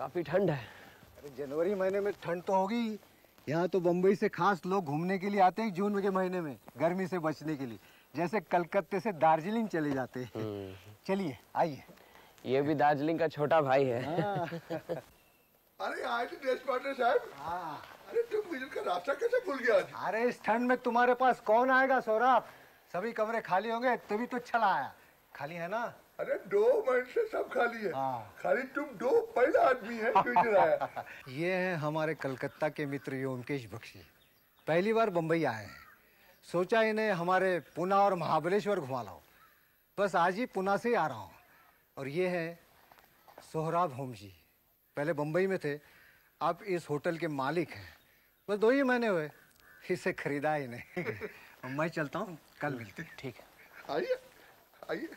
काफी ठंड है। अरे जनवरी महीने में ठंड तो होगी। यहाँ तो बम्बई से खास लोग घूमने के लिए आते हैं जून के महीने में, गर्मी से बचने के लिए। जैसे कलकत्ते से दार्जिलिंग चले जाते हैं। चलिए आइए। ये भी दार्जिलिंग का छोटा भाई है। अरे आज ड्रेस पार्टनर साहब। हाँ। अरे तुम गुजर का रास्ता कैसे भूल गया आज? अरे इस ठंड में तुम्हारे पास कौन आएगा सौरभ? सभी कमरे खाली होंगे तभी तो चला आया। खाली है ना? अरे 2 महीने से सब खाली है। हाँ। खाली तुम 2 पहला आदमी है जो इधर आया। ये हैं हमारे कलकत्ता के मित्र योमकेश बख्शी। पहली बार बम्बई आए हैं। सोचा इन्हें हमारे पुणे और महाबलेश्वर घुमा लाओ। बस आज ही पुणे से ही आ रहा हूँ। और ये है सोहराब होम जी। पहले बम्बई में थे, अब इस होटल के मालिक हैं। बस 2 ही महीने हुए, इसे खरीदा ही नहीं। मैं चलता हूँ, कल मिलते हैं। ठीक है। आइए आइए।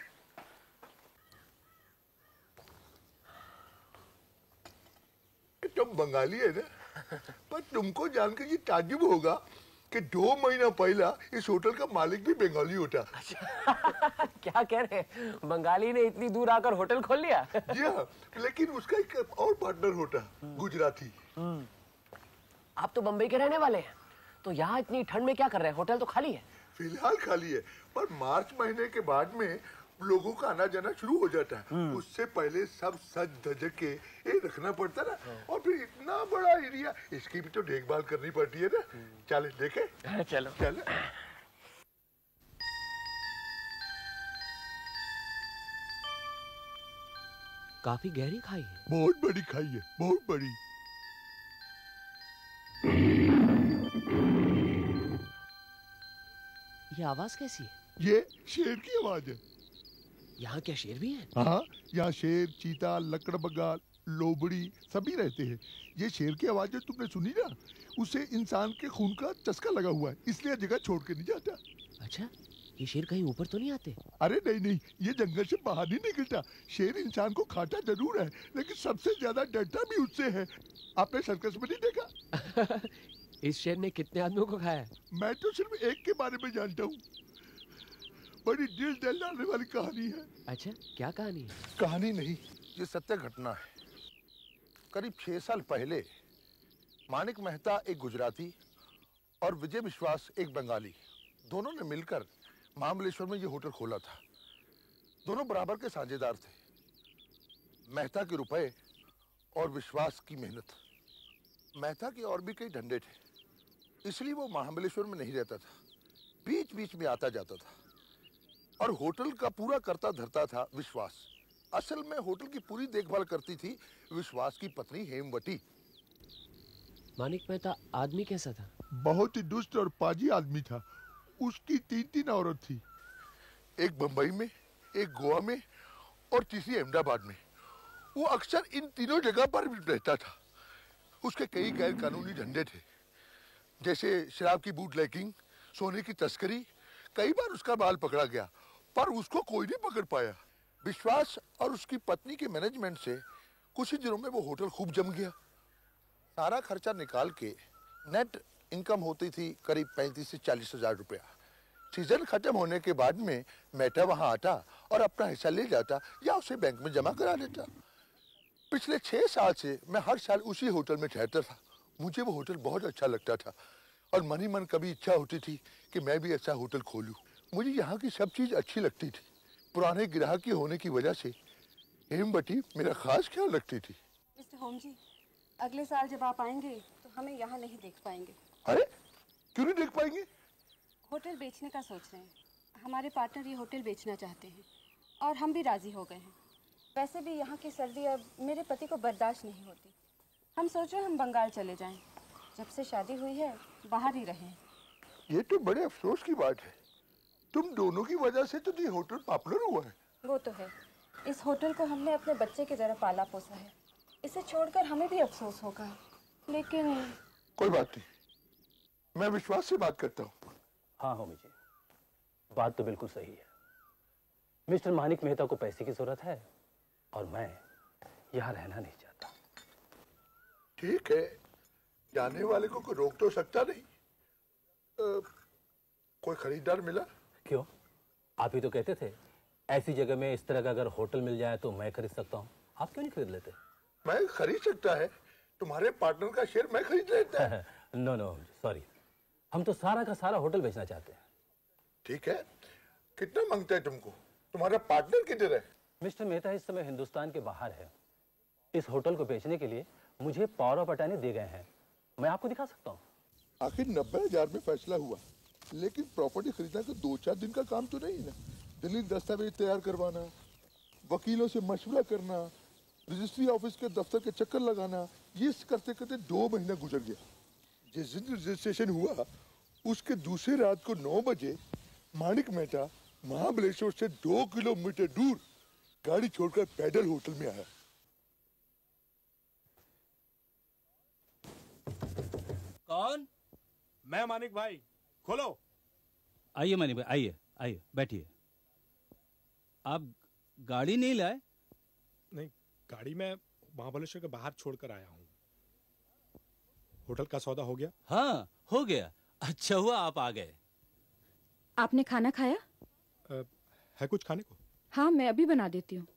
तुम बंगाली है ना, पर तुमको जानकर ये ताज्जुब होगा कि 2 महीना पहला इस होटल का मालिक भी बंगाली होता। अच्छा। क्या कह रहे हैं? बंगाली ने इतनी दूर आकर होटल खोल लिया? जी हाँ, लेकिन उसका एक और पार्टनर होता, गुजराती। आप तो बम्बई के रहने वाले हैं, तो यहाँ इतनी ठंड में क्या कर रहे हैं? होटल तो खाली है। फिलहाल खाली है, पर मार्च महीने के बाद में लोगों का आना जाना शुरू हो जाता है। उससे पहले सब सज धज के ये रखना पड़ता ना। और फिर इतना बड़ा एरिया, इसकी भी तो देखभाल करनी पड़ती है ना। चले देखे? चलो चले। काफी गहरी खाई है। बहुत बड़ी खाई है, बहुत बड़ी। ये आवाज कैसी है? ये शेर की आवाज है। यहाँ क्या शेर भी है? हाँ, यहाँ शेर, चीता, लकड़बग्गा, लोबड़ी सभी रहते हैं। ये शेर की आवाज जो तुमने सुनी ना, उसे इंसान के खून का चस्का लगा हुआ है, इसलिए जगह छोड़ के नहीं जाता। अच्छा, ये शेर कहीं ऊपर तो नहीं आते? अरे नहीं नहीं, ये जंगल से बाहर नहीं निकलता। शेर इंसान को खाता जरूर है, लेकिन सबसे ज्यादा डरता भी उससे है। आपने सर्कस में नहीं देखा? इस शेर ने कितने आदमियों को खाया? मैं तो सिर्फ एक के बारे में जानता हूँ। बड़ी दिल दहलाने वाली कहानी है। अच्छा, क्या कहानी है? कहानी नहीं, ये सत्य घटना है। करीब 6 साल पहले मानिक मेहता एक गुजराती और विजय विश्वास एक बंगाली, दोनों ने मिलकर महाबलेश्वर में ये होटल खोला था। दोनों बराबर के साझेदार थे। मेहता के रुपए और विश्वास की मेहनत। मेहता के और भी कई धंधे थे, इसलिए वो महाबलेश्वर में नहीं रहता था, बीच बीच में आता जाता था। और होटल का पूरा करता धरता था विश्वास। असल में होटल की पूरी देखभाल करती थी विश्वास की पत्नी हेमवती। मानिक मेहता आदमी कैसा था? बहुत ही दुष्ट और पाजी आदमी था। उसकी 3 औरत थी, एक बंबई में, एक गोवा में और तीसरी अहमदाबाद में। वो अक्सर इन तीनों जगह पर रहता था। उसके कई गैर कानूनी धंधे थे, जैसे शराब की बूटलेगिंग, सोने की तस्करी। कई बार उसका माल पकड़ा गया, पर उसको कोई नहीं पकड़ पाया। विश्वास और उसकी पत्नी के मैनेजमेंट से कुछ ही दिनों में वो होटल खूब जम गया। सारा खर्चा निकाल के नेट इनकम होती थी करीब 35 से 40 हजार रुपया। सीजन खत्म होने के बाद में मेहता वहां आता और अपना हिस्सा ले जाता या उसे बैंक में जमा करा देता। पिछले 6 साल से मैं हर साल उसी होटल में ठहरता था। मुझे वो होटल बहुत अच्छा लगता था और मन ही मन कभी इच्छा होती थी कि मैं भी ऐसा होटल खोलूं। मुझे यहाँ की सब चीज अच्छी लगती थी। पुराने ग्राहकी होने की वजह से हेमवती मेरा खास ख्याल रखती थी। मिस्टर होम जी, अगले साल जब आप आएंगे तो हमें यहाँ नहीं देख पाएंगे। अरे क्यों नहीं देख पाएंगे? होटल बेचने का सोच रहे हैं। हमारे पार्टनर ये होटल बेचना चाहते हैं और हम भी राजी हो गए हैं। वैसे भी यहाँ की सर्दी अब मेरे पति को बर्दाश्त नहीं होती। हम सोच रहे हैं हम बंगाल चले जाएं। जब से शादी हुई है बाहर ही रहें। ये तो बड़े अफसोस की बात है। तुम दोनों की वजह से तो ये होटल पॉपुलर हुआ है। वो तो है, इस होटल को हमने अपने बच्चे की तरह पाला पोसा है। इसे छोड़कर हमें भी अफसोस होगा, लेकिन कोई बात नहीं, मैं विश्वास से बात करता हूँ। हाँ होमी जी, बात तो बिल्कुल सही है। मिस्टर मानिक मेहता को पैसे की जरूरत है और मैं यहाँ रहना नहीं चाहता। ठीक है, जाने वाले को कोई रोक तो सकता नहीं। कोई खरीदार मिला? क्यों, आप ही तो कहते थे ऐसी जगह में इस तरह का अगर होटल मिल जाए तो मैं खरीद सकता हूँ। आप क्यों नहीं खरीद लेते? मैं खरीद सकता है, तुम्हारे पार्टनर का शेयर मैं खरीद लेता है। नो नो सॉरी, हम तो सारा का सारा होटल बेचना चाहते हैं। ठीक है, कितना मांगता है तुमको? तुम्हारा पार्टनर किधर है? मिस्टर मेहता इस समय हिंदुस्तान के बाहर है। इस होटल को बेचने के लिए मुझे पावर ऑफ अटॉर्नी दे गए हैं। मैं आपको दिखा सकता हूँ। आखिर 90,000 में फैसला हुआ, लेकिन प्रॉपर्टी खरीदना तो 2-4 दिन का काम तो नहीं ना। दलील दस्तावेज तैयार करवाना, वकीलों से मशवरा करना, रजिस्ट्री ऑफिस के दफ्तर के चक्कर लगाना, ये करते करते 2 महीना गुजर गया। जिस दिन रजिस्ट्रेशन हुआ उसके दूसरे रात को 9 बजे माणिक मेहता महाबलेश्वर से 2 किलोमीटर दूर गाड़ी छोड़कर पैदल होटल में आया। कौन? मैं मानिक भाई, खोलो। आइए मानिक भाई, आइए आइए बैठिए। आप गाड़ी नहीं लाए? नहीं, गाड़ी मैं महाबलेश्वर के बाहर छोड़कर आया हूँ। होटल का सौदा हो गया? हाँ हो गया। अच्छा हुआ आप आ गए। आपने खाना खाया? है कुछ खाने को? हाँ, मैं अभी बना देती हूँ।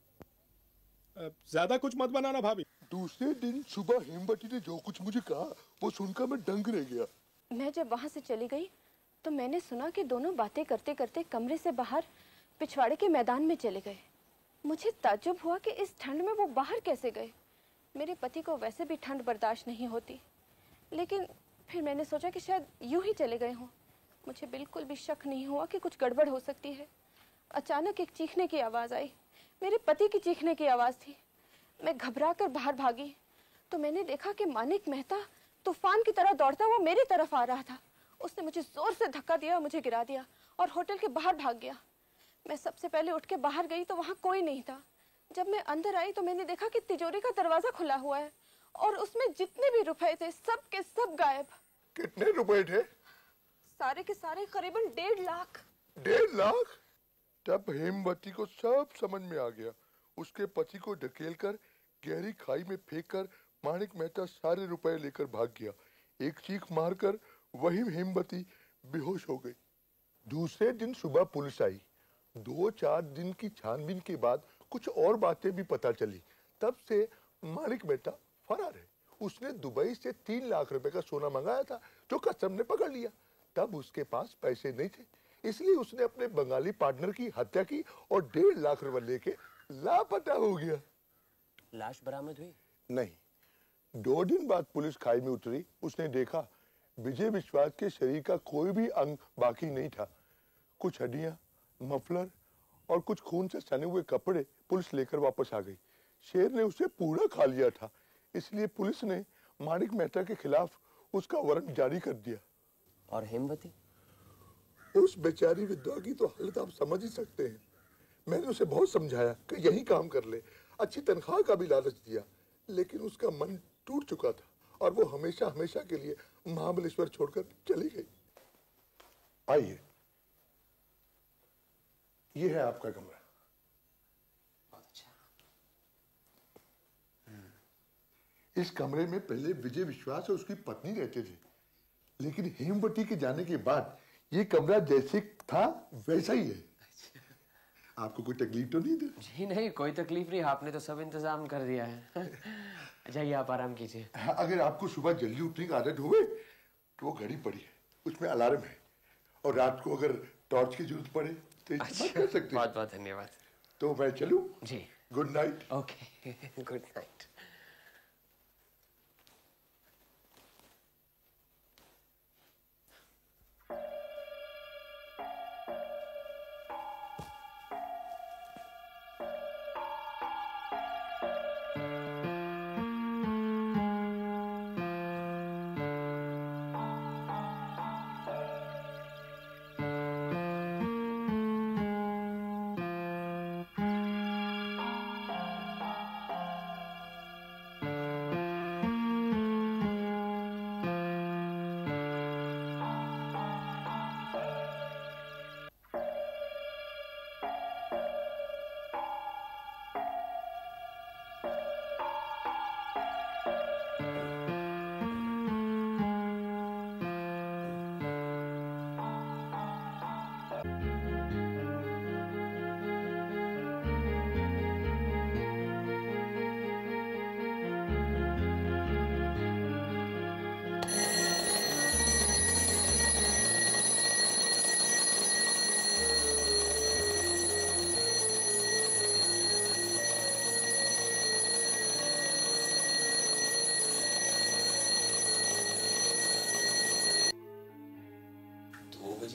ज्यादा कुछ मत बनाना भाभी। दूसरे दिन सुबह हेमवती ने जो कुछ मुझे कहा वो सुनकर मैं दंग रह गया। मैं जब वहाँ से चली गई तो मैंने सुना कि दोनों बातें करते करते कमरे से बाहर पिछवाड़े के मैदान में चले गए। मुझे ताज्जुब हुआ कि इस ठंड में वो बाहर कैसे गए। मेरे पति को वैसे भी ठंड बर्दाश्त नहीं होती, लेकिन फिर मैंने सोचा कि शायद यूं ही चले गए हों। मुझे बिल्कुल भी शक नहीं हुआ कि कुछ गड़बड़ हो सकती है। अचानक एक चीखने की आवाज़ आई। मेरे पति की चीखने की आवाज़ थी। मैं घबराकर बाहर भागी तो मैंने देखा कि मानिक मेहता तूफान की तरह दौड़ता हुआ मेरी तरफ आ रहा था। उसने मुझे जोर से धक्का दिया, मुझे गिरा दिया और होटल के बाहर भाग गया। मैं सबसे पहले उठ के बाहर गई तो वहाँ कोई नहीं था। जब मैं अंदर आई तो मैंने देखा कि तिजोरी का दरवाजा खुला हुआ है और उसमें जितने भी रुपए थे सब के सब गायब। कितने रुपए थे? सारे के सारे करीबन 1.5 लाख। 1.5 लाख? तब हेमवती को सब समझ में आ गया। उसके पति को ढकेलकर गहरी खाई में फेंककर माणिक मेहता सारे रुपए लेकर भाग गया। एक चीख मारकर वही हेमवती बेहोश हो गई। दूसरे दिन सुबह पुलिस आई। 2-4 दिन की छानबीन के बाद कुछ और बातें भी पता चली। तब से माणिक मेहता फरार है। उसने दुबई से 3 लाख रुपए का सोना मंगाया था जो कस्टम ने पकड़ लिया। तब उसके पास पैसे नहीं थे, इसलिए उसने अपने बंगाली पार्टनर की हत्या की और 1.5 लाख रुपए लेके लापता हो गया। लाश बरामद हुई? नहीं। 2 दिन बाद पुलिस खाई में उतरी। उसने देखा विजय विश्वास के शरीर का कोई भी अंग बाकी नहीं था। कुछ हड्डियां, मफलर और कुछ खून से सने हुए कपड़े पुलिस लेकर वापस आ गई। शेर ने उसे पूरा खा लिया था, इसलिए पुलिस ने माणिक मेहता के खिलाफ उसका वारंट जारी कर दिया। और हेमवती? उस बेचारी विधवा की तो हालत आप समझ ही सकते हैं। मैंने उसे बहुत समझाया कि यही काम कर ले, अच्छी तनख्वाह का भी लालच दिया, लेकिन उसका मन टूट चुका था और वो हमेशा हमेशा के लिए महाबलेश्वर छोड़कर चली गई। आइए, ये है आपका कमरा। अच्छा। इस कमरे में पहले विजय विश्वास और उसकी पत्नी रहते थे, लेकिन हेमवती के जाने के बाद ये कमरा जैसे था वैसा ही है। आपको कोई तकलीफ तो नहीं दे? जी नहीं, कोई तकलीफ नहीं, आपने तो सब इंतजाम कर दिया है। जाइए आप आराम कीजिए। अगर आपको सुबह जल्दी उठने की आदत हो तो वो घड़ी पड़ी है, उसमें अलार्म है, और रात को अगर टॉर्च की जरूरत पड़े तो इस्तेमाल कर सकते हैं। बहुत बहुत धन्यवाद। तो मैं चलूं? जी। Good night. Okay, good night.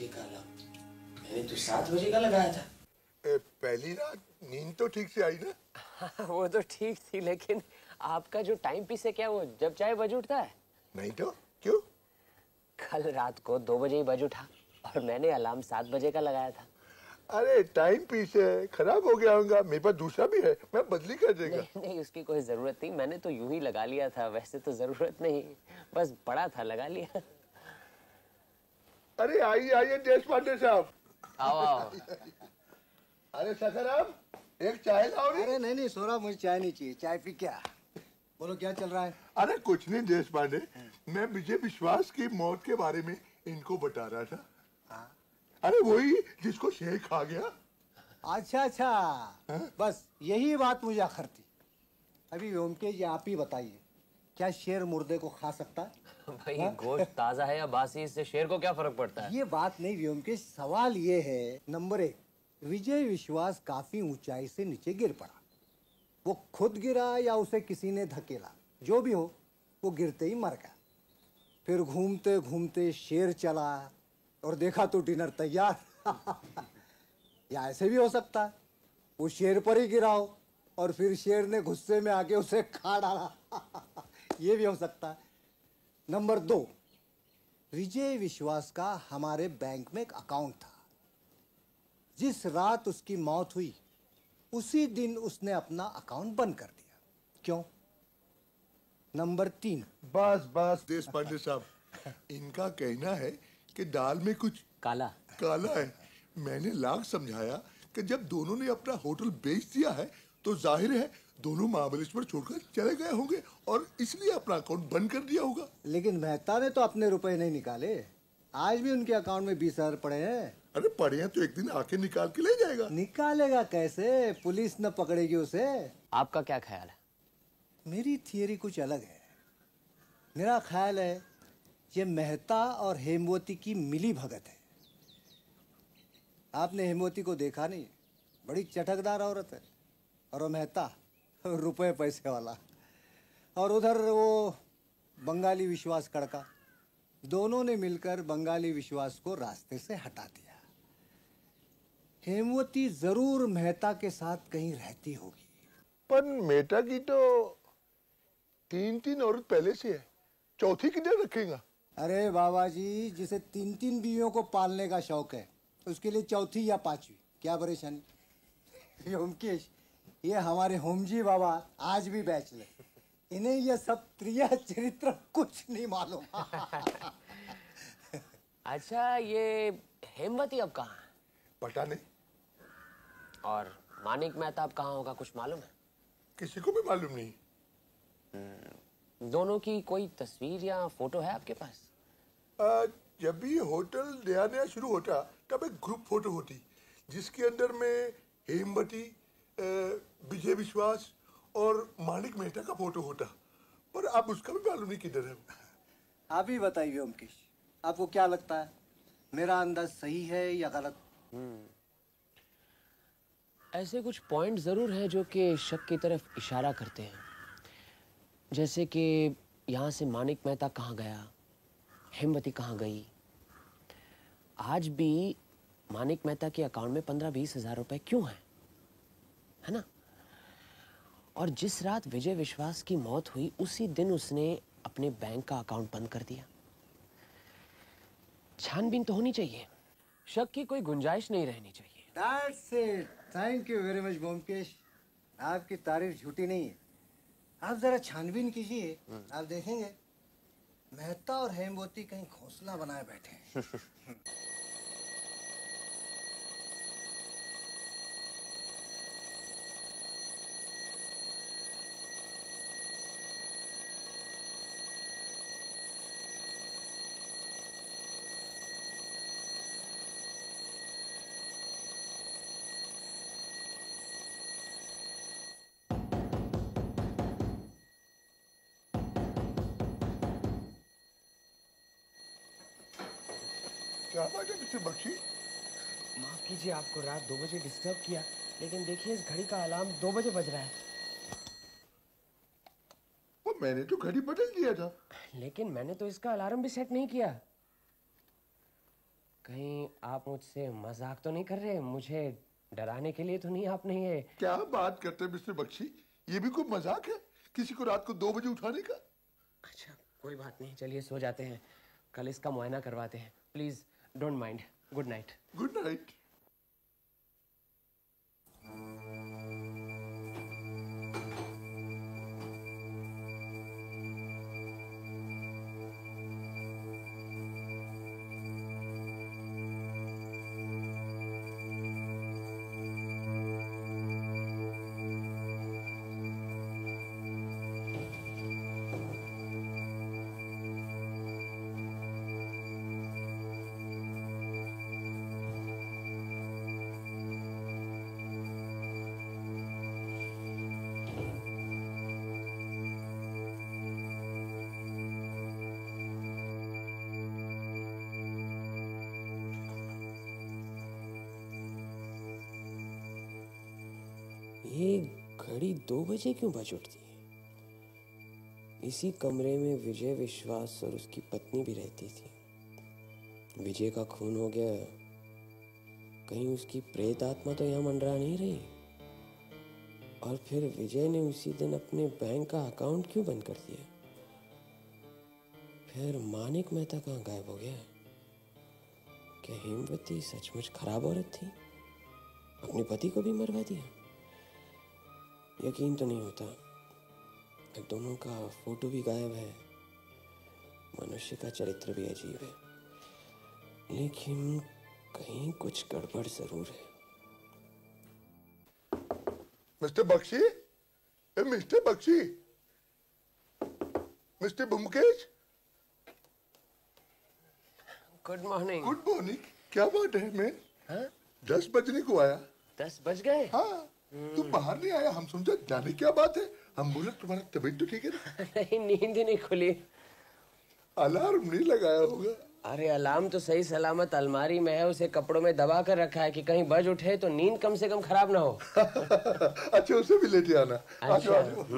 बजे का मैंने तो 7 बजे का लगाया था। पहली रात नींद तो ठीक से आई ना? वो तो ठीक थी, लेकिन आपका जो टाइम पीस है क्या वो जब चाहे बज उठता है? नहीं तो क्यों? कल रात को 2 बजे ही बज उठा और मैंने अलार्म 7 बजे का लगाया था। अरे टाइम पीस है, खराब हो गया होगा। मेरे पास दूसरा भी है, मैं बदली कर देगा। नहीं नहीं, उसकी कोई जरूरत नहीं, मैंने तो यूं ही लगा लिया था। वैसे तो जरूरत नहीं, बस पड़ा था लगा लिया। अरे आइए आइए देश पांडे साहब। आओ आओ। अरे सखाराम, एक चाय लाओ रे। अरे नहीं नहीं सोरा, मुझे चाय नहीं चाहिए। चाय पी क्या? बोलो क्या चल रहा है? अरे कुछ नहीं देश पांडे, मैं विजय विश्वास की मौत के बारे में इनको बता रहा था। अरे वही जिसको शेर खा गया। अच्छा अच्छा, बस यही बात मुझे आखिर थी। अभी व्योमकेश जी आप ही बताइए, क्या शेर मुर्दे को खा सकता है? भाई गोश्त ताजा है या बासी, इससे शेर को क्या फर्क पड़ता है? ये बात नहीं व्योमकेश, सवाल ये है, नंबर 1, विजय विश्वास काफी ऊंचाई से नीचे गिर पड़ा। वो खुद गिरा या उसे किसी ने धकेला, जो भी हो वो गिरते ही मर गया। फिर घूमते घूमते शेर चला और देखा तो डिनर तैयार। या ऐसे भी हो सकता है वो शेर पर ही गिरा हो और फिर शेर ने गुस्से में आके उसे खा डाला। ये भी हो सकता है। नंबर 2, विजय विश्वास का हमारे बैंक में एक अकाउंट था। जिस रात उसकी मौत हुई उसी दिन उसने अपना अकाउंट बंद कर दिया। क्यों? नंबर 3, बस बस देश पांडे साहब, इनका कहना है कि दाल में कुछ काला काला है। मैंने लाख समझाया कि जब दोनों ने अपना होटल बेच दिया है तो जाहिर है दोनों महाबलेश्वर छोड़कर चले गए होंगे और इसलिए अपना अकाउंट बंद कर दिया होगा। लेकिन मेहता ने तो अपने रुपए नहीं निकाले। आज भी उनके अकाउंट में 20,000 पड़े हैं। अरे पढ़े हैं तो एक दिन आके निकाल के ले जाएगा। निकालेगा कैसे? पुलिस न पकड़ेगी उसे। आपका क्या ख्याल है? मेरी थियरी कुछ अलग है। मेरा ख्याल है ये मेहता और हेमवती की मिली भगत है। आपने हेमवती को देखा नहीं, बड़ी चटकदार औरत है, और वो मेहता रुपए पैसे वाला। और उधर वो बंगाली विश्वास कड़का, दोनों ने मिलकर बंगाली विश्वास को रास्ते से हटा दिया। हेमवती जरूर मेहता के साथ कहीं रहती होगी। पर मेहता की तो 3 औरत पहले से है, चौथी किधर रखेगा? अरे बाबा जी, जिसे 3 बीवियों को पालने का शौक है उसके लिए चौथी या 5वीं क्या परेशानी। व्योमकेश, ये हमारे होमजी बाबा आज भी बैचलर, इन्हें ये सब क्रिया चरित्र कुछ नहीं मालूम। अच्छा, ये हेमवती अब कहाँ है? पता नहीं। और मानिक मेहता अब कहाँ होगा, कुछ मालूम है? किसी को भी मालूम नहीं। दोनों की कोई तस्वीर या फोटो है आपके पास? जब भी होटल नया नया शुरू होता तब एक ग्रुप फोटो होती जिसके अंदर में हेमवती, विजय विश्वास और मानिक मेहता का फोटो होता, पर अब उसका भी मालूम नहीं किधर है। आप ही बताइए व्योमकेश, आपको क्या लगता है, मेरा अंदाज सही है या गलत? ऐसे कुछ पॉइंट जरूर हैं जो कि शक की तरफ इशारा करते हैं। जैसे कि यहाँ से मानिक मेहता कहाँ गया, हेमवती कहाँ गई। आज भी मानिक मेहता के अकाउंट में 15-20 हजार रुपए क्यों हैं, है ना? और जिस रात विजय विश्वास की मौत हुई उसी दिन उसने अपने बैंक का अकाउंट बंद कर दिया। छानबीन तो होनी चाहिए, शक की कोई गुंजाइश नहीं रहनी चाहिए। That's it. Thank you very much Byomkesh. आपकी तारीफ झूठी नहीं है। आप जरा छानबीन कीजिए, आप देखेंगे मेहता और हेमवती कहीं घोंसला बनाए बैठे हैं। क्या बात है मिस्टर बख्शी? माफ कीजिए आपको रात 2 बजे डिस्टर्ब किया, लेकिन देखिए इस घड़ी का अलार्म 2 बजे बज रहा है। वो मैंने तो घड़ी बदल दिया था। लेकिन मैंने तो इसका अलार्म भी सेट नहीं किया। कहीं आप मुझसे मजाक तो नहीं कर रहे? मुझे डराने के लिए तो नहीं आपने ये? क्या बात करते हैं मिस्टर बख्शी, ये भी कोई मजाक है किसी को रात को 2 बजे उठाने का? अच्छा कोई बात नहीं, चलिए सो जाते हैं, कल इसका मुआयना करवाते हैं। Please don't mind. Good night. Good night. ये घड़ी 2 बजे क्यों बज उठती है? इसी कमरे में विजय विश्वास और उसकी पत्नी भी रहती थी। विजय का खून हो गया, कहीं उसकी प्रेत आत्मा तो यहाँ मंडरा नहीं रही? और फिर विजय ने उसी दिन अपने बैंक का अकाउंट क्यों बंद कर दिया? फिर मानिक मेहता कहाँ गायब हो गया? क्या हेमवती सचमुच खराब औरत थी? अपने पति को भी मरवा दिया? यकीन तो नहीं होता। दोनों का फोटो भी गायब है। मनुष्य का चरित्र भी अजीब है, लेकिन कहीं कुछ गड़बड़ जरूर है। Mister Bakshi, mister Bakshi, mister Byomkesh. Good morning. Good morning. क्या बात है? मैं हाँ? 10 बजने को आया। 10 बज गए? हाँ, तुम बाहर नहीं आया, हम समझा जाने क्या बात है। हम बोले तुम्हारा तबीयत तो ठीक है ना? नहीं, नींद ही नहीं खुली। अलार्म नहीं लगाया होगा? अरे अलार्म तो सही सलामत अलमारी में है, उसे कपड़ों में दबा कर रखा है कि कहीं बज उठे तो नींद कम से कम खराब ना हो। अच्छा, उसे भी लेते आना। अच्छा।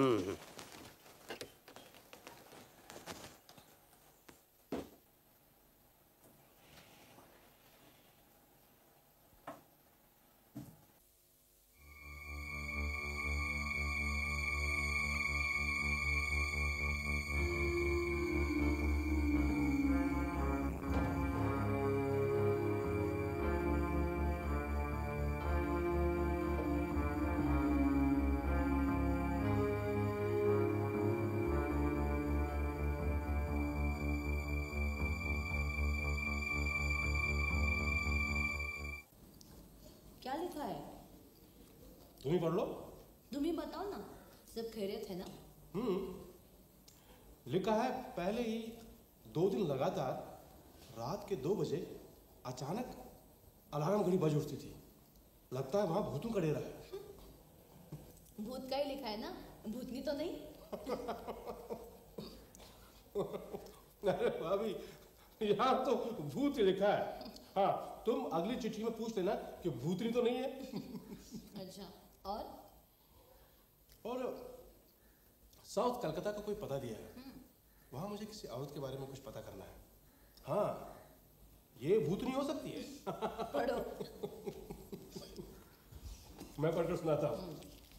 क्या लिखा है? तुम ही पढ़ लो। तुम ही बताओ ना, सब खैरियत है ना? लिखा है, पहले ही 2 दिन लगातार रात के 2 बजे अचानक अलार्म घड़ी बज उठती थी। लगता है वहां भूतों का डेरा है। भूत का ही लिखा है ना, भूतनी तो नहीं? अरे भाभी, यहाँ तो भूत लिखा है। हाँ, तुम अगली चिट्ठी में पूछ लेना कि भूतनी तो नहीं है। अच्छा, और साउथ कलकत्ता का कोई पता दिया है, वहां मुझे किसी औरत के बारे में कुछ पता करना है। हाँ, ये भूतनी हो सकती है। पढ़ो। मैं पढ़कर सुनाता हूं।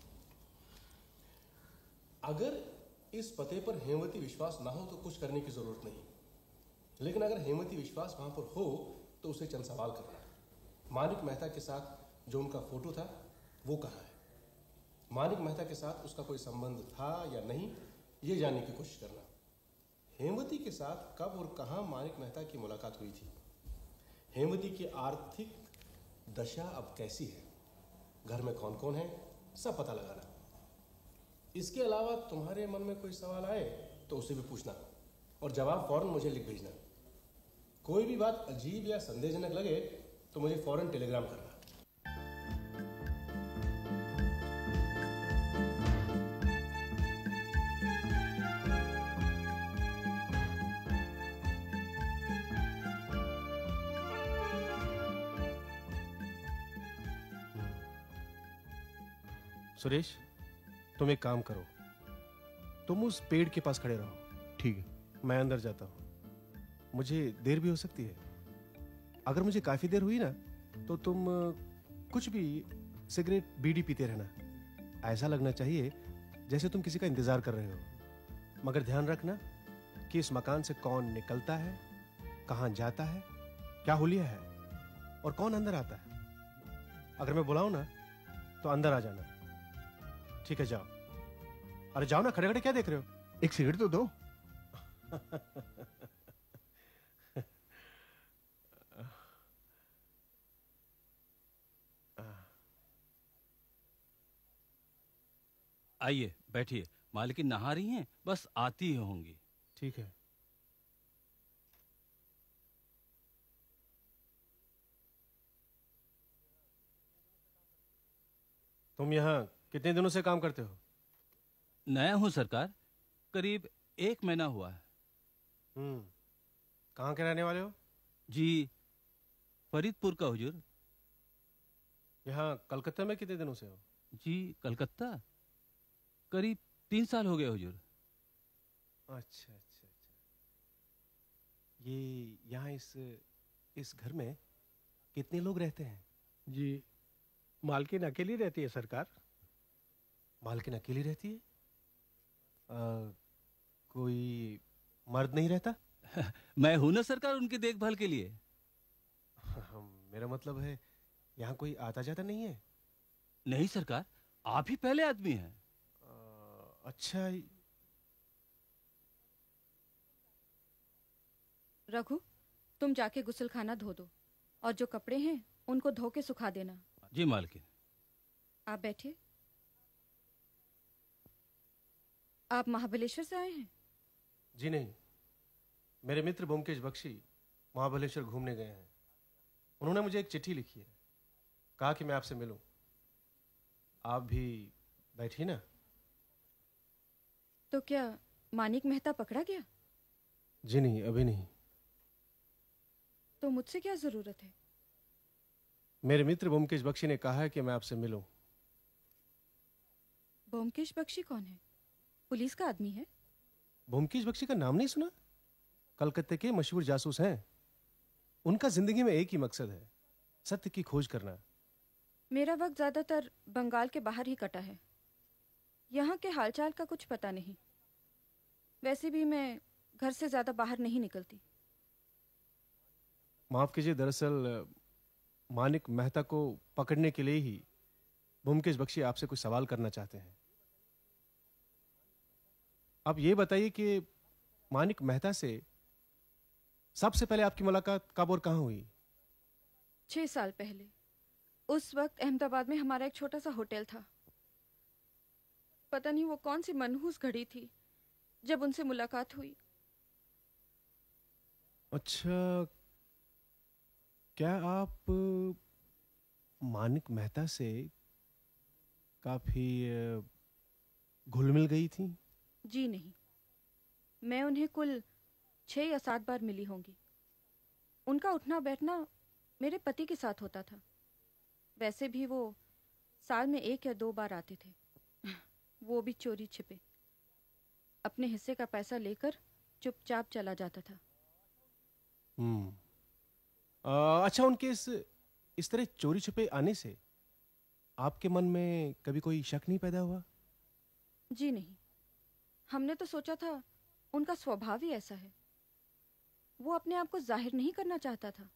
अगर इस पते पर हेमवती विश्वास ना हो तो कुछ करने की जरूरत नहीं, लेकिन अगर हेमवती विश्वास वहां पर हो तो उसे चंद सवाल करना। मानिक मेहता के साथ जो उनका फोटो था वो कहाँ है? मानिक मेहता के साथ उसका कोई संबंध था या नहीं, ये जानने की कोशिश करना। हेमवती के साथ कब और कहाँ मानिक मेहता की मुलाकात हुई थी? हेमवती की आर्थिक दशा अब कैसी है? घर में कौन कौन है, सब पता लगाना। इसके अलावा तुम्हारे मन में कोई सवाल आए तो उसे भी पूछना और जवाब फौरन मुझे लिख भेजना। कोई भी बात अजीब या संदेहजनक लगे तो मुझे फौरन टेलीग्राम करना। सुरेश, तुम एक काम करो, तुम उस पेड़ के पास खड़े रहो। ठीक है। मैं अंदर जाता हूँ, मुझे देर भी हो सकती है। अगर मुझे काफी देर हुई ना तो तुम कुछ भी सिगरेट बीड़ी पीते रहना। ऐसा लगना चाहिए जैसे तुम किसी का इंतजार कर रहे हो। मगर ध्यान रखना कि इस मकान से कौन निकलता है, कहां जाता है, क्या हुलिया है और कौन अंदर आता है। अगर मैं बुलाऊं ना तो अंदर आ जाना। ठीक है, जाओ। अरे जाओ ना, खड़े खड़े क्या देख रहे हो? एक सिगरेट तो दो। आइए बैठिए। मालकिन नहा रही हैं, बस आती ही होंगी। ठीक है। तुम यहाँ कितने दिनों से काम करते हो? नया हूं सरकार, करीब 1 महीना हुआ है। कहाँ के रहने वाले हो? जी, फरीदपुर का हुजूर। यहाँ कलकत्ता में कितने दिनों से हो? जी, कलकत्ता करीब 3 साल हो गए हुजूर। अच्छा अच्छा अच्छा। ये यहाँ इस घर में कितने लोग रहते हैं? जी, मालकिन अकेली रहती है सरकार। मालकिन अकेली रहती है? कोई मर्द नहीं रहता? मैं हूं ना सरकार उनकी देखभाल के लिए। मेरा मतलब है यहाँ कोई आता जाता नहीं है? नहीं सरकार, आप ही पहले आदमी हैं। अच्छा। रघु, तुम जाके गुसलखाना धो दो और जो कपड़े हैं उनको धो के सुखा देना। जी मालकिन। आप बैठिए। आप महाबलेश्वर से आए हैं? जी नहीं, मेरे मित्र ब्योमकेश बख्शी महाबलेश्वर घूमने गए हैं। उन्होंने मुझे एक चिट्ठी लिखी है, कहा कि मैं आपसे मिलूं। आप भी बैठिए ना। तो क्या मानिक मेहता पकड़ा गया? जी नहीं, अभी नहीं। तो मुझसे क्या जरूरत है? मेरे मित्र ब्योमकेश बख्शी ने कहा है कि मैं आपसे मिलूं। ब्योमकेश बख्शी कौन है? पुलिस का आदमी है? ब्योमकेश बख्शी का नाम नहीं सुना? कलकत्ते के मशहूर जासूस हैं। उनका जिंदगी में एक ही मकसद है, सत्य की खोज करना। मेरा वक्त ज्यादातर बंगाल के बाहर ही कटा है। यहाँ के हालचाल का कुछ पता नहीं। वैसे भी मैं घर से ज्यादा बाहर नहीं निकलती। माफ कीजिए, दरअसल मानिक मेहता को पकड़ने के लिए ही ब्योमकेश बख्शी आपसे कुछ सवाल करना चाहते हैं। आप ये बताइए कि मानिक मेहता से सबसे पहले आपकी मुलाकात कब और कहां हुई? 6 साल पहले। उस वक्त अहमदाबाद में हमारा एक छोटा सा होटल था। पता नहीं वो कौन सी मनहूस घड़ी थी जब उनसे मुलाकात हुई। अच्छा, क्या आप मानिक मेहता से काफी घुल मिल गई थी? जी नहीं, मैं उन्हें कुल 6 या 7 बार मिली होंगी। उनका उठना बैठना मेरे पति के साथ होता था। वैसे भी वो साल में 1 या 2 बार आते थे, वो भी चोरी छिपे। अपने हिस्से का पैसा लेकर चुपचाप चला जाता था। अच्छा, उनके इस तरह चोरी छुपे आने से आपके मन में कभी कोई शक नहीं पैदा हुआ? जी नहीं, हमने तो सोचा था उनका स्वभाव ही ऐसा है। वो अपने आप को जाहिर नहीं करना चाहता था।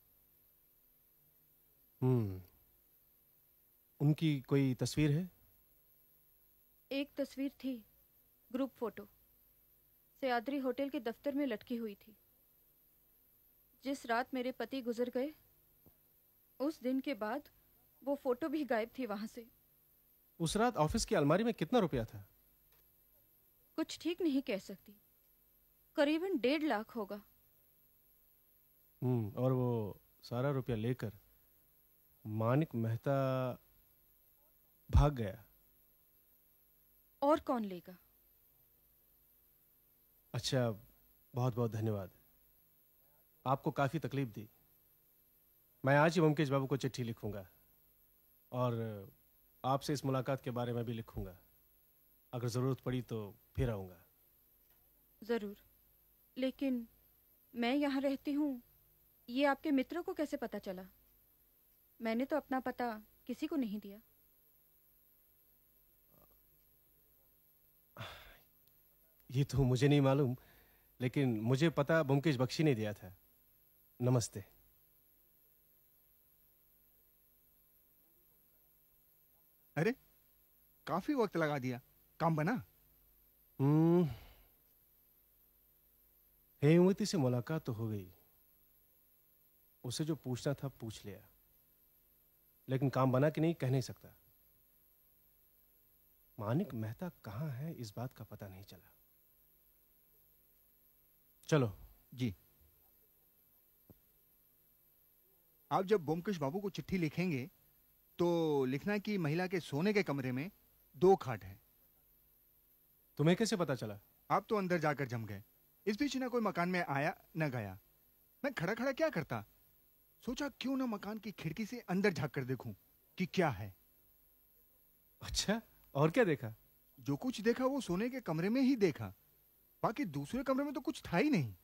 उनकी कोई तस्वीर है? एक तस्वीर थी, ग्रुप फोटो, सयाद्री होटल के दफ्तर में लटकी हुई थी। जिस रात मेरे पति गुजर गए, उस दिन के बाद वो फोटो भी गायब थी वहां से। उस रात ऑफिस की अलमारी में कितना रुपया था? कुछ ठीक नहीं कह सकती, करीबन 1.5 लाख होगा। और वो सारा रुपया लेकर मानिक मेहता भाग गया? और कौन लेगा? अच्छा, बहुत बहुत धन्यवाद। आपको काफी तकलीफ दी। मैं आज ही ब्योमकेश बाबू को चिट्ठी लिखूंगा और आपसे इस मुलाकात के बारे में भी लिखूंगा। अगर जरूरत पड़ी तो फिर आऊंगा। जरूर, लेकिन मैं यहाँ रहती हूँ ये आपके मित्रों को कैसे पता चला? मैंने तो अपना पता किसी को नहीं दिया। ये तो मुझे नहीं मालूम, लेकिन मुझे पता ब्योमकेश बख्शी ने दिया था। नमस्ते। अरे काफी वक्त लगा दिया, काम बना? हेमवती से मुलाकात तो हो गई, उसे जो पूछना था पूछ लिया, लेकिन काम बना कि नहीं कह नहीं सकता। मानिक मेहता कहाँ है इस बात का पता नहीं चला। चलो जी। आप जब ब्योमकेश बाबू को चिट्ठी लिखेंगे तो लिखना कि महिला के सोने के कमरे में 2 खाट है। तुम्हें कैसे पता चला? आप तो अंदर जाकर जम गए। इस बीच ना कोई मकान में आया न गया। मैं खड़ा खड़ा क्या करता, सोचा क्यों ना मकान की खिड़की से अंदर झांक कर देखूं कि क्या है। अच्छा, और क्या देखा? जो कुछ देखा वो सोने के कमरे में ही देखा, बाकी दूसरे कमरे में तो कुछ था ही नहीं।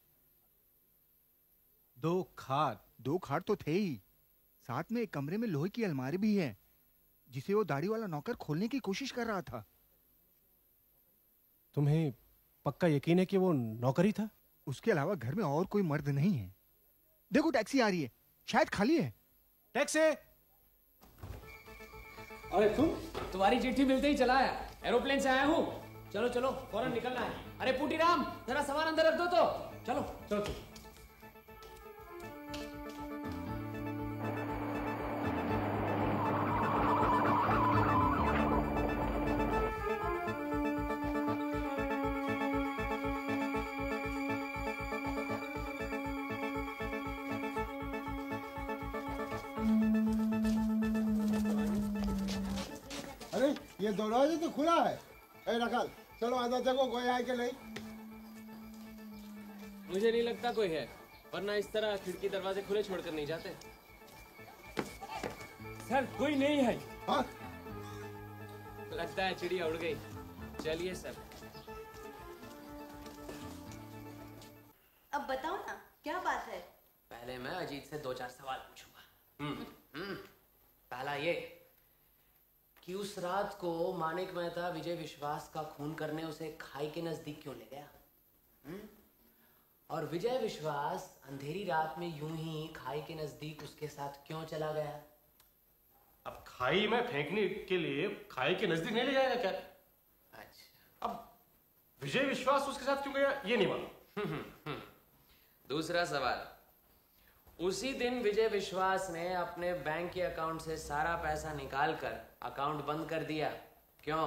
2 खाट तो थे ही, साथ में एक कमरे में लोहे की अलमारी भी है, जिसे वो दाढ़ी वाला नौकर खोलने की कोशिश कर रहा था। तुम्हें पक्का यकीन है कि वो नौकर ही था? उसके अलावा घर में और कोई मर्द नहीं है। देखो टैक्सी आ रही है, शायद खाली है। टैक्सी! अरे तुम्हारी चिट्ठी मिलते ही चला आया, एरोप्लेन से आया हूँ। चलो चलो फौरन निकलना है। अरे पूटीराम, जरा सामान अंदर रख दो तो। चलो चलो चलो। ये दरवाजा तो खुला है। ए रखल, चलो अंदर देखो कोई आए कि नहीं। मुझे नहीं लगता कोई है, वरना इस तरह खिड़की दरवाजे खुले छोड़कर नहीं जाते। सर कोई नहीं है। हाँ? लगता है चिड़िया उड़ गई। चलिए सर। अब बताओ ना क्या बात है। पहले मैं अजीत से 2-4 सवाल पूछूंगा। पहला ये कि उस रात को मानिक मेहता विजय विश्वास का खून करने उसे खाई के नजदीक क्यों ले गया? और विजय विश्वास अंधेरी रात में यूं ही खाई के नजदीक उसके साथ क्यों चला गया? अब खाई में फेंकने के लिए खाई के नजदीक नहीं ले जाएगा क्या? अच्छा। अब विजय विश्वास उसके साथ क्यों गया ये नहीं मालूम। दूसरा सवाल, उसी दिन विजय विश्वास ने अपने बैंक के अकाउंट से सारा पैसा निकालकर अकाउंट बंद कर दिया, क्यों?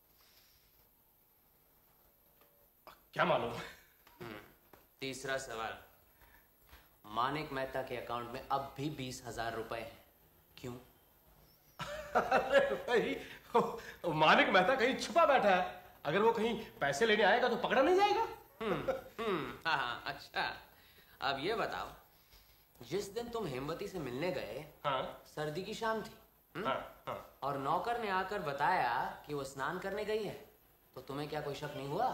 क्या मालूम। तीसरा सवाल, मानिक मेहता के अकाउंट में अब भी 20,000 रुपए हैं, क्यों? अरे भाई, मानिक मेहता कहीं छुपा बैठा है, अगर वो कहीं पैसे लेने आएगा तो पकड़ा नहीं जाएगा। हाँ, अच्छा। अब ये बताओ, जिस दिन तुम हेमवती से मिलने गए, सर्दी की शाम थी। और नौकर ने आकर बताया कि वो स्नान करने गई है, तो तुम्हें क्या कोई शक नहीं हुआ?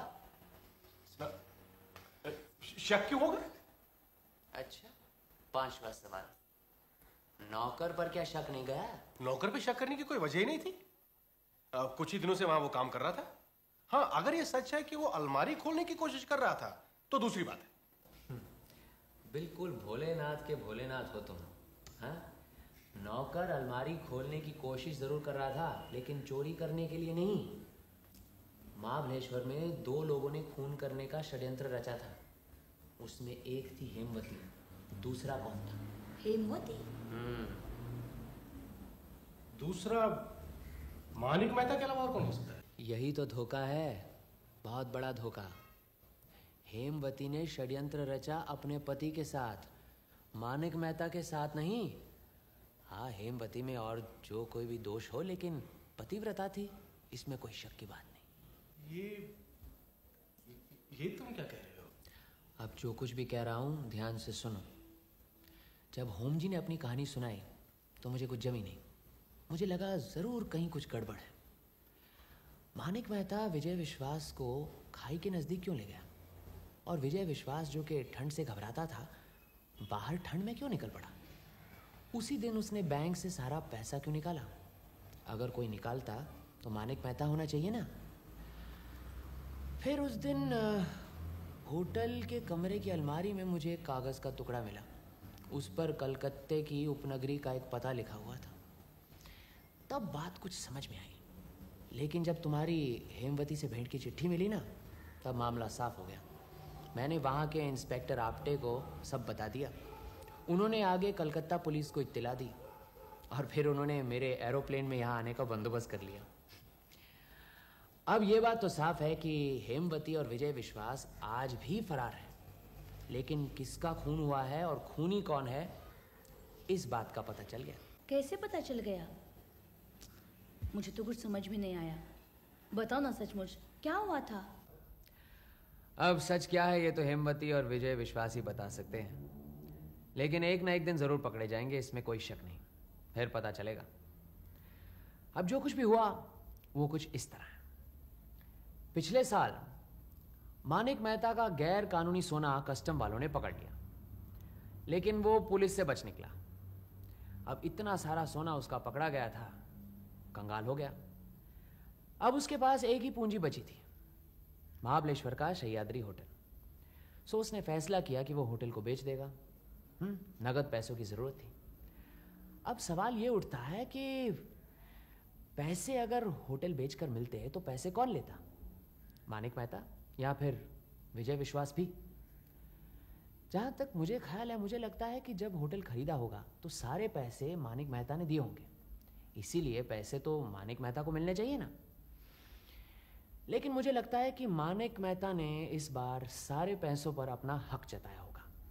शक क्यों होगा? अच्छा। 5वां सवाल, नौकर पर क्या शक नहीं गया? नौकर पे शक करने की कोई वजह ही नहीं थी। कुछ ही दिनों से वहां वो काम कर रहा था। हाँ, अगर ये सच है कि वो अलमारी खोलने की कोशिश कर रहा था तो दूसरी बात है। बिल्कुल भोलेनाथ के भोलेनाथ हो तुम। हाँ, नौकर अलमारी खोलने की कोशिश जरूर कर रहा था, लेकिन चोरी करने के लिए नहीं। महाबलेश्वर में 2 लोगों ने खून करने का षड्यंत्र रचा था। उसमें एक थी हेमवती, दूसरा कौन था? हेमवती? दूसरा मानिक मेहता के अलावा और कौन हो सकता है? यही तो धोखा है, बहुत बड़ा धोखा। हेमवती ने षड्यंत्र रचा अपने पति के साथ, मानिक मेहता के साथ नहीं। हाँ, हेमवती में और जो कोई भी दोष हो, लेकिन पतिव्रता थी, इसमें कोई शक की बात नहीं। ये तुम क्या कह रहे हो? अब जो कुछ भी कह रहा हूं ध्यान से सुनो। जब होम जी ने अपनी कहानी सुनाई तो मुझे कुछ जमी नहीं। मुझे लगा जरूर कहीं कुछ गड़बड़ है। मानिक मेहता विजय विश्वास को खाई के नजदीक क्यों ले गया? और विजय विश्वास जो कि ठंड से घबराता था, बाहर ठंड में क्यों निकल पड़ा? उसी दिन उसने बैंक से सारा पैसा क्यों निकाला? अगर कोई निकालता तो मानिक मेहता होना चाहिए ना। फिर उस दिन होटल के कमरे की अलमारी में मुझे एक कागज़ का टुकड़ा मिला। उस पर कलकत्ते की उपनगरी का एक पता लिखा हुआ था। तब बात कुछ समझ में आई, लेकिन जब तुम्हारी हेमवती से भेंट की चिट्ठी मिली ना, तब मामला साफ हो गया। मैंने वहाँ के इंस्पेक्टर आप्टे को सब बता दिया। उन्होंने आगे कलकत्ता पुलिस को इत्तला दी और फिर उन्होंने मेरे एरोप्लेन में यहाँ आने का बंदोबस्त कर लिया। अब ये बात तो साफ है कि हेमवती और विजय विश्वास आज भी फरार है, लेकिन किसका खून हुआ है और खूनी कौन है, इस बात का पता चल गया। कैसे पता चल गया? मुझे तो कुछ समझ में नहीं आया। बताओ ना सचमुच, क्या हुआ था? अब सच क्या है ये तो हेमवती और विजय विश्वास ही बता सकते हैं, लेकिन एक ना एक दिन जरूर पकड़े जाएंगे, इसमें कोई शक नहीं। फिर पता चलेगा। अब जो कुछ भी हुआ वो कुछ इस तरह है। पिछले साल मानिक मेहता का गैर कानूनी सोना कस्टम वालों ने पकड़ लिया, लेकिन वो पुलिस से बच निकला। अब इतना सारा सोना उसका पकड़ा गया था, कंगाल हो गया। अब उसके पास एक ही पूंजी बची थी, महाबलेश्वर का सह्याद्री होटल। सो उसने फैसला किया कि वो होटल को बेच देगा। नगद पैसों की जरूरत थी। अब सवाल ये उठता है कि पैसे अगर होटल बेचकर मिलते तो पैसे कौन लेता? मानिक मेहता या फिर विजय विश्वास भी? जहां तक मुझे ख्याल है, मुझे लगता है कि जब होटल खरीदा होगा तो सारे पैसे मानिक मेहता ने दिए होंगे, इसीलिए पैसे तो मानिक मेहता को मिलने चाहिए ना। लेकिन मुझे लगता है कि मानिक मेहता ने इस बार सारे पैसों पर अपना हक जताया होगा।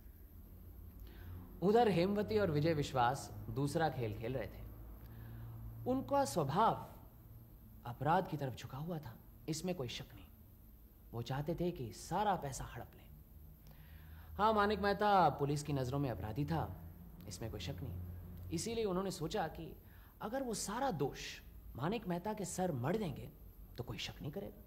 उधर हेमवती और विजय विश्वास दूसरा खेल खेल रहे थे। उनका स्वभाव अपराध की तरफ झुका हुआ था, इसमें कोई शक नहीं। वो चाहते थे कि सारा पैसा हड़प लें। हाँ, मानिक मेहता पुलिस की नजरों में अपराधी था, इसमें कोई शक नहीं। इसीलिए उन्होंने सोचा कि अगर वो सारा दोष मानिक मेहता के सर मढ़ देंगे तो कोई शक नहीं करेगा।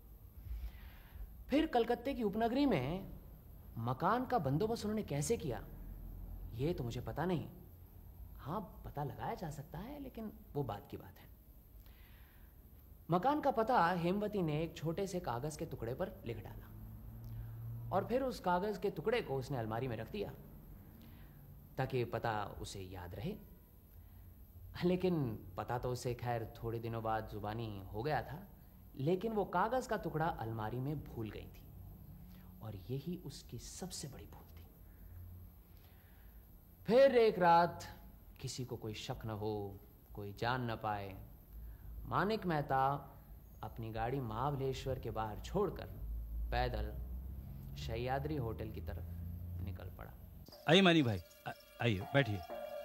फिर कलकत्ते की उपनगरी में मकान का बंदोबस्त उन्होंने कैसे किया ये तो मुझे पता नहीं। हाँ, पता लगाया जा सकता है, लेकिन वो बात की बात है। मकान का पता हेमवती ने एक छोटे से कागज के टुकड़े पर लिख डाला और फिर उस कागज के टुकड़े को उसने अलमारी में रख दिया ताकि पता उसे याद रहे। लेकिन पता तो उसे खैर थोड़े दिनों बाद जुबानी हो गया था, लेकिन वो कागज का टुकड़ा अलमारी में भूल गई थी और यही उसकी सबसे बड़ी भूल थी। फिर एक रात किसी को कोई शक न हो, कोई जान न पाए, मानिक मेहता अपनी गाड़ी महाबलेश्वर के बाहर छोड़कर पैदल सह्याद्री होटल की तरफ निकल पड़ा। आइए मानिक भाई, आइए बैठिए।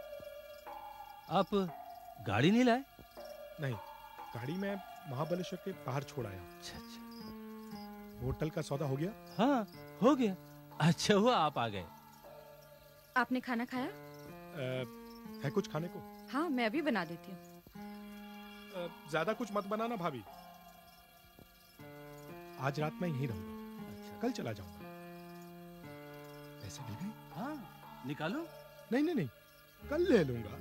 आप गाड़ी नहीं लाए? नहीं, गाड़ी मैं महाबलेश्वर के बाहर छोड़ आया। अच्छा। होटल का सौदा हो गया? हाँ, हो गया। अच्छा हुआ आप आ गए। आपने खाना खाया? है कुछ खाने को? हाँ, मैं अभी बना देती हूँ। ज्यादा कुछ मत बनाना भाभी। आज रात मैं यहीं रहूंगा। अच्छा। कल चला जाऊंगा। पैसे मिल गए? हाँ, निकालो। नहीं नहीं नहीं, कल ले लूंगा।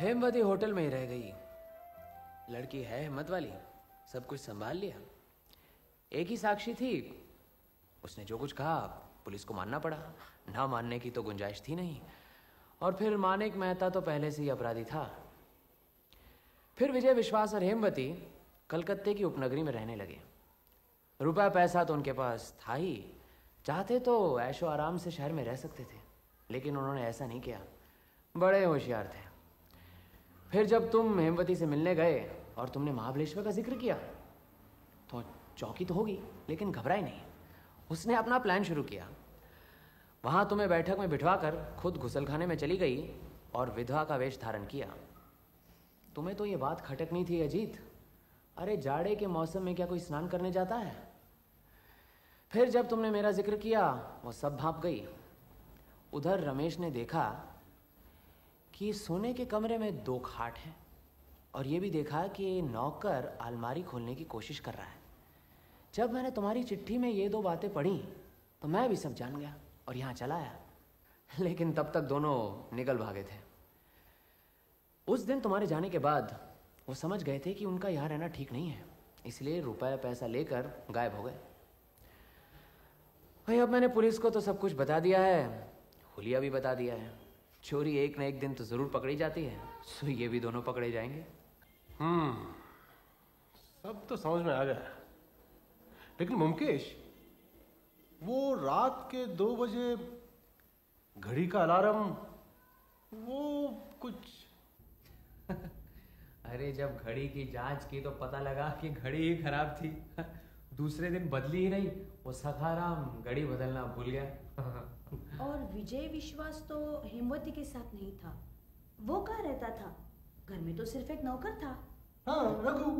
हेमवती होटल में ही रह गई। लड़की है हिम्मत वाली, सब कुछ संभाल लिया। एक ही साक्षी थी, उसने जो कुछ कहा पुलिस को मानना पड़ा, ना मानने की तो गुंजाइश थी नहीं। और फिर मानिक मेहता तो पहले से ही अपराधी था। फिर विजय विश्वास और हेमवती कलकत्ते की उपनगरी में रहने लगे। रुपया पैसा तो उनके पास था ही, चाहते तो ऐशो आराम से शहर में रह सकते थे, लेकिन उन्होंने ऐसा नहीं किया। बड़े होशियार थे। फिर जब तुम हेमवती से मिलने गए और तुमने महाबलेश्वर का जिक्र किया तो चौंकी तो होगी, लेकिन घबराई नहीं। उसने अपना प्लान शुरू किया। वहां तुम्हें बैठक में बिठवाकर खुद गुसलखाने में चली गई और विधवा का वेश धारण किया। तुम्हें तो ये बात खटकनी थी अजीत, अरे जाड़े के मौसम में क्या कोई स्नान करने जाता है? फिर जब तुमने मेरा जिक्र किया वो सब भाप गई। उधर रमेश ने देखा कि सोने के कमरे में 2 खाट हैं और ये भी देखा कि नौकर अलमारी खोलने की कोशिश कर रहा है। जब मैंने तुम्हारी चिट्ठी में ये 2 बातें पढ़ी तो मैं भी सब जान गया और यहाँ चला आया, लेकिन तब तक दोनों निकल भागे थे। उस दिन तुम्हारे जाने के बाद वो समझ गए थे कि उनका यहाँ रहना ठीक नहीं है, इसलिए रुपया पैसा लेकर गायब हो गए। भाई अब मैंने पुलिस को तो सब कुछ बता दिया है, हुलिया भी बता दिया है। चोरी एक न एक दिन तो जरूर पकड़ी जाती है, सो ये भी दोनों पकड़े जाएंगे। सब तो समझ में आ गया, लेकिन मुमकेश, वो रात के 2 बजे घड़ी का अलार्म, वो कुछ अरे जब घड़ी की जांच की तो पता लगा कि घड़ी ही खराब थी। दूसरे दिन बदली ही नहीं, वो सखाराम घड़ी बदलना भूल गया। और विजय विश्वास तो हेमवती के साथ नहीं था, वो कहाँ रहता था? घर में तो सिर्फ एक नौकर था। हाँ, रघु।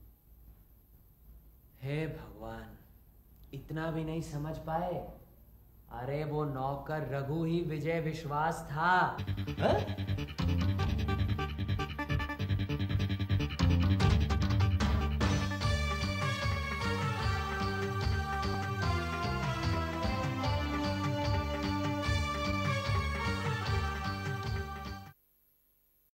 हे भगवान, इतना भी नहीं समझ पाए? अरे वो नौकर रघु ही विजय विश्वास था।